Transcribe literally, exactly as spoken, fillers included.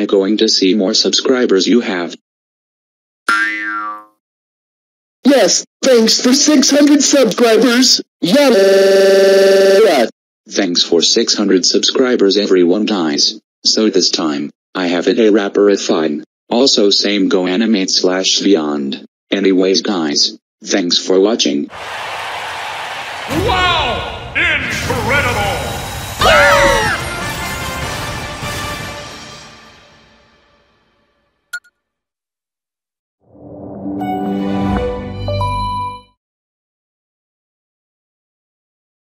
going to see more subscribers you have. Yes, thanks for six hundred subscribers. Yeah. Thanks for six hundred subscribers everyone guys. So this time, I have it a rapper at fine. Also same go animate slash beyond. Anyways guys, thanks for watching. Wow! Incredible!